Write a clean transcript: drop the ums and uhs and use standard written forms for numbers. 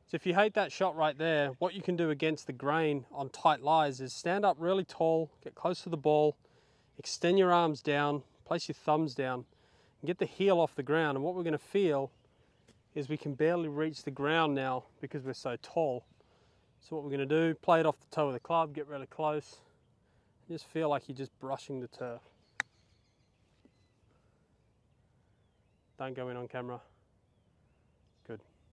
So if you hate that shot right there, what you can do against the grain on tight lies is stand up really tall, get close to the ball, extend your arms down, place your thumbs down, and get the heel off the ground. And what we're going to feel is we can barely reach the ground now because we're so tall. So what we're going to do, play it off the toe of the club, get really close, and just feel like you're just brushing the turf. Don't go in on camera.